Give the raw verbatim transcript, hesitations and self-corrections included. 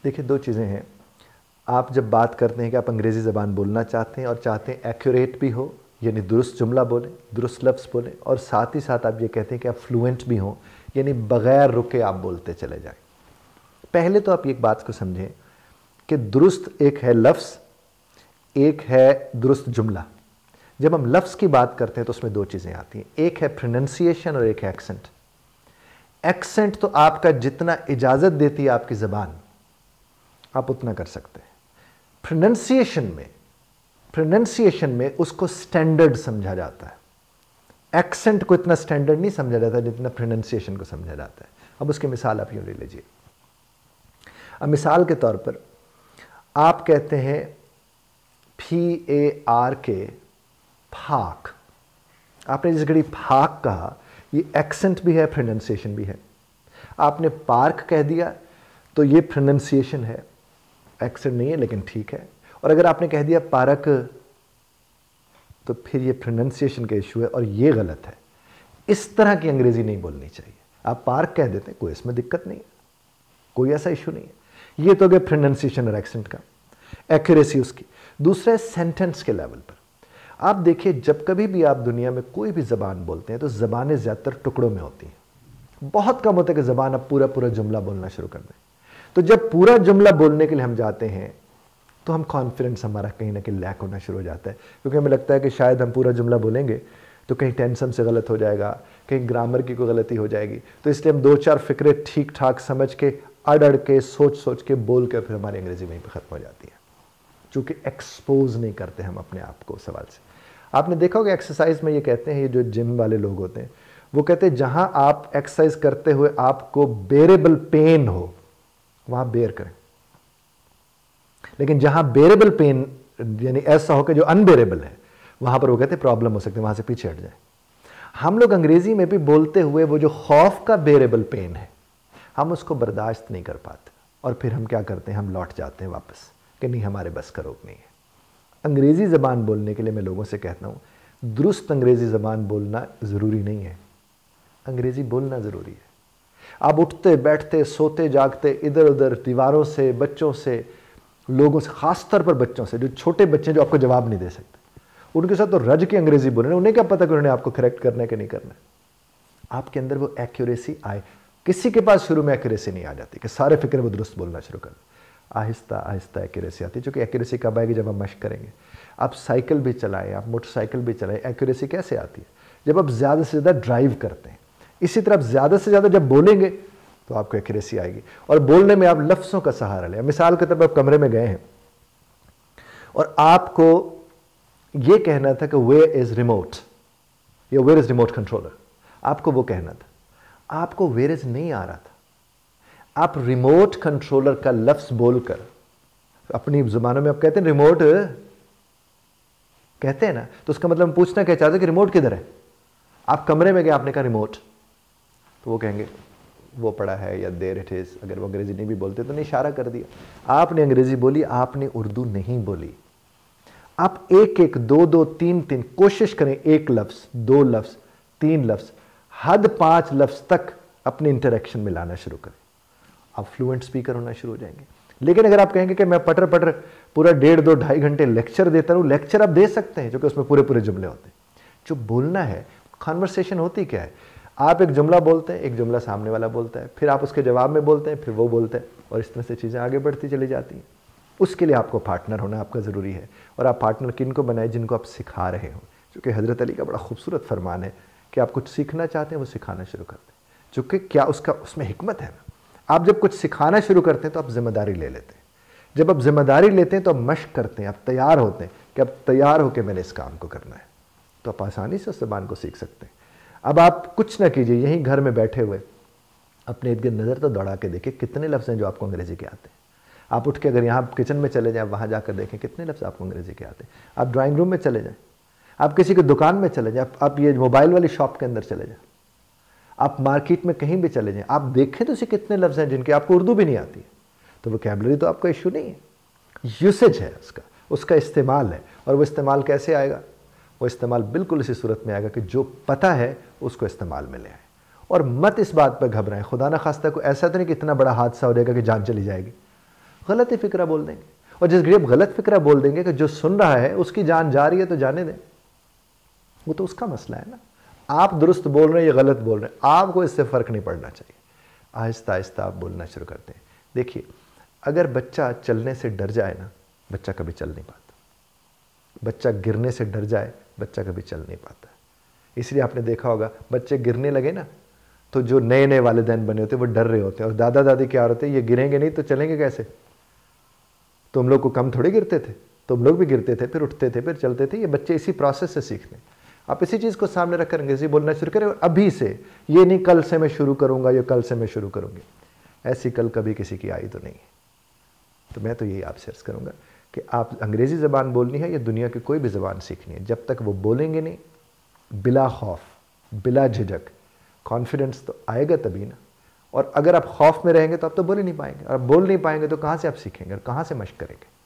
देखिए, दो चीज़ें हैं। आप जब बात करते हैं कि आप अंग्रेज़ी ज़बान बोलना चाहते हैं और चाहते हैं एक्यूरेट भी हो, यानी दुरुस्त जुमला बोलें, दुरुस्त लफ्ज़ बोलें, और साथ ही साथ आप ये कहते हैं कि आप फ्लुएंट भी हों, यानी बग़ैर रुके आप बोलते चले जाएं। पहले तो आप एक बात को समझें कि दुरुस्त एक है लफ्ज़, एक है दुरुस्त जुमला। जब हम लफ्ज़ की बात करते हैं तो उसमें दो चीज़ें आती हैं, एक है प्रोनंसिएशन और एक है एक्सेंट। एक्सेंट तो आपका जितना इजाज़त देती है आपकी ज़बान, आप उतना कर सकते हैं। प्रोनंसिएशन में प्रोनंसिएशन में उसको स्टैंडर्ड समझा जाता है। एक्सेंट को इतना स्टैंडर्ड नहीं समझा जाता जितना प्रोनंसिएशन को समझा जाता है। अब उसकी मिसाल आप यूँ ले लीजिए। अब मिसाल के तौर पर आप कहते हैं फी ए आर के फाक। आपने जिस घड़ी फाक कहा, ये एक्सेंट भी है, प्रोनंसिएशन भी है। आपने पार्क कह दिया तो ये प्रोनंसिएशन है, एक्सेंट नहीं है लेकिन ठीक है। और अगर आपने कह दिया पार्क तो फिर ये प्रोनंसिएशन का इशू है और ये गलत है। इस तरह की अंग्रेजी नहीं बोलनी चाहिए। आप पार्क कह देते हैं, कोई इसमें दिक्कत नहीं है, कोई ऐसा इशू नहीं है। ये तो गया प्रोनंसिएशन और एक्सेंट का, एक्यूरेसी उसकी। दूसरा है सेंटेंस के लेवल पर। आप देखिए, जब कभी भी आप दुनिया में कोई भी ज़बान बोलते हैं तो ज़बानें ज़्यादातर टुकड़ों में होती हैं। बहुत कम होता है कि ज़बान अब पूरा पूरा जुमला बोलना शुरू कर दें। तो जब पूरा जुमला बोलने के लिए हम जाते हैं तो हम कॉन्फिडेंस हमारा कहीं ना कहीं लैक होना शुरू हो जाता है, क्योंकि हमें लगता है कि शायद हम पूरा जुमला बोलेंगे तो कहीं टेंशन से गलत हो जाएगा, कहीं ग्रामर की कोई गलती हो जाएगी। तो इसलिए हम दो चार फिक्रे ठीक ठाक समझ के, अड़ अड़ के, सोच सोच के बोल कर फिर हमारी अंग्रेजी वहीं पर ख़त्म हो जाती है, चूँकि एक्सपोज नहीं करते हम अपने आप को सवाल से। आपने देखा होगा एक्सरसाइज में ये कहते हैं, ये जो जिम वाले लोग होते हैं वो कहते हैं जहाँ आप एक्सरसाइज करते हुए आपको बेरेबल पेन हो वहाँ बेयर करें, लेकिन जहाँ बेरेबल पेन यानी ऐसा हो कि जो अनबेरेबल है वहाँ पर वो कहते हैं प्रॉब्लम हो सकती है, वहाँ से पीछे हट जाए। हम लोग अंग्रेजी में भी बोलते हुए वो जो खौफ का बेरेबल पेन है हम उसको बर्दाश्त नहीं कर पाते और फिर हम क्या करते हैं, हम लौट जाते हैं वापस कि नहीं हमारे बस का रोक नहीं है। अंग्रेज़ी ज़बान बोलने के लिए मैं लोगों से कहता हूँ, दुरुस्त अंग्रेज़ी ज़बान बोलना ज़रूरी नहीं है, अंग्रेज़ी बोलना ज़रूरी है। आप उठते बैठते सोते जागते इधर उधर दीवारों से, बच्चों से, लोगों से, ख़ास तौर पर बच्चों से, जो छोटे बच्चे जो आपको जवाब नहीं दे सकते, उनके साथ तो रज की अंग्रेज़ी बोल रहे हैं। उन्हें क्या पता कि उन्होंने आपको करेक्ट करना है कि नहीं करना है। आपके अंदर वो एक्यूरेसी आए। किसी के पास शुरू में एक्यूरेसी नहीं आ जाती कि सारे फिक्र वो दुरुस्त बोलना शुरू कर, आहिस्ता आहिस्ता एक्यूरेसी आती है। चूँकि एक्यूरेसी कब आएगी, जब आप मशक करेंगे। आप साइकिल भी चलाएं, आप मोटरसाइकिल भी चलाएं, एक्यूरेसी कैसे आती है, जब आप ज़्यादा से ज़्यादा ड्राइव करते हैं। इसी तरह आप ज़्यादा से ज़्यादा जब बोलेंगे तो आपको एक्यूरेसी आएगी। और बोलने में आप लफ्ज़ों का सहारा लें। मिसाल के तौर पर आप कमरे में गए हैं और आपको ये कहना था कि वेयर इज़ रिमोट या वेयर इज़ रिमोट कंट्रोलर, आपको वो कहना था, आपको वेयर इज़ नहीं आ रहा था। आप रिमोट कंट्रोलर का लफ्ज़ बोलकर, अपनी ज़ुबानों में आप कहते हैं रिमोट कहते हैं ना, तो उसका मतलब हम पूछना क्या चाहते हैं कि रिमोट किधर है। आप कमरे में गए, आपने कहा रिमोट, तो वो कहेंगे वो पड़ा है या देर इट इज़। अगर वो अंग्रेज़ी नहीं भी बोलते तो नहीं, इशारा कर दिया। आपने अंग्रेज़ी बोली, आपने उर्दू नहीं बोली। आप एक एक, दो दो, तीन तीन कोशिश करें, एक लफ्ज़, दो लफ्ज़, तीन लफ्ज़, हद पाँच लफ्ज़ तक अपने इंटरेक्शन में लाना शुरू करें। आप फ्लुएंट स्पीकर होना शुरू हो जाएंगे। लेकिन अगर आप कहेंगे कि मैं पटर पटर पूरा डेढ़ दो ढाई घंटे लेक्चर देता रहूँ, लेक्चर आप दे सकते हैं क्योंकि उसमें पूरे पूरे जुमले होते हैं। जो बोलना है, कॉन्वर्सेशन होती क्या है, आप एक जुमला बोलते हैं, एक जुमला सामने वाला बोलता है, फिर आप उसके जवाब में बोलते हैं, फिर वो बोलते हैं, और इस तरह से चीज़ें आगे बढ़ती चली जाती हैं। उसके लिए आपको पार्टनर होना आपका ज़रूरी है। और आप पार्टनर किन को बनाए, जिनको आप सिखा रहे हो। क्योंकि हज़रत अली का बड़ा खूबसूरत फरमान है कि आप कुछ सीखना चाहते हैं, वो सिखाना शुरू कर दें। चूँकि क्या उसका उसमें हिकमत है ना, आप जब कुछ सिखाना शुरू करते हैं तो आप जिम्मेदारी ले लेते हैं। जब आप जिम्मेदारी लेते हैं तो आप मशक करते हैं, आप तैयार होते हैं कि अब तैयार होकर मैंने इस काम को करना है, तो आप आसानी से उस ज़बान को सीख सकते हैं। अब आप कुछ ना कीजिए, यहीं घर में बैठे हुए अपने इर्द गिर्द नज़र तो दौड़ा के देखिए कितने लफ्ज़ हैं जो आपको अंग्रेज़ी के आते हैं। आप उठ के अगर यहाँ किचन में चले जाएँ, वहाँ जाकर देखें कितने लफ्ज़ आपको अंग्रेज़ी के आते हैं। आप ड्राइंग रूम में चले जाएँ, आप किसी की दुकान में चले जाएँ, आप ये मोबाइल वाली शॉप के अंदर चले जाएँ, आप मार्केट में कहीं भी चले जाएँ, आप देखें तो उसे कितने लफ्ज़ हैं जिनकी आपको उर्दू भी नहीं आती है। तो वोकैबुलरी तो आपका इशू नहीं है, यूसेज है उसका, उसका इस्तेमाल है। और वो इस्तेमाल कैसे आएगा, वो इस्तेमाल बिल्कुल इसी सूरत में आएगा कि जो पता है उसको इस्तेमाल में ले आए। और मत इस बात पर घबराएं, खुदा न खास्ता को ऐसा तो नहीं कि इतना बड़ा हादसा हो जाएगा कि जान चली जाएगी। गलत ही फिक्रा बोल देंगे। और जिस घड़ी आप गलत फिक्रा बोल देंगे कि जो सुन रहा है उसकी जान जा रही है तो जाने दें, वो तो उसका मसला है ना। आप दुरुस्त बोल रहे हैं या गलत बोल रहे हैं, आपको इससे फ़र्क नहीं पड़ना चाहिए। आहिस्ता आहिस्ता आप बोलना शुरू करते हैं। देखिए, अगर बच्चा चलने से डर जाए ना, बच्चा कभी चल नहीं पाता। बच्चा गिरने से डर जाए, बच्चा कभी चल नहीं पाता। इसलिए आपने देखा होगा, बच्चे गिरने लगे ना तो जो नए नए वालिदैन बने होते हैं वो डर रहे होते हैं, और दादा दादी क्या होते हैं, ये गिरेंगे नहीं तो चलेंगे कैसे। तुम लोग को कम थोड़े गिरते थे, तुम लोग भी गिरते थे, फिर उठते थे, फिर चलते थे। ये बच्चे इसी प्रोसेस से सीखते हैं। आप इसी चीज़ को सामने रखकर अंग्रेजी बोलना शुरू करें, अभी से। ये नहीं कल से मैं शुरू करूँगा या कल से मैं शुरू करूँगी, ऐसी कल कभी किसी की आई तो नहीं है। तो मैं तो यही आपसे अर्ज़ करूँगा कि आप अंग्रेज़ी ज़बान बोलनी है या दुनिया की कोई भी ज़बान सीखनी है, जब तक वो बोलेंगे नहीं बिला खौफ, बिला झिझक, कॉन्फिडेंस तो आएगा तभी ना। और अगर आप खौफ में रहेंगे तो आप तो बोल ही नहीं पाएंगे, और आप बोल नहीं पाएंगे तो कहाँ से आप सीखेंगे और कहाँ से मशक करेंगे।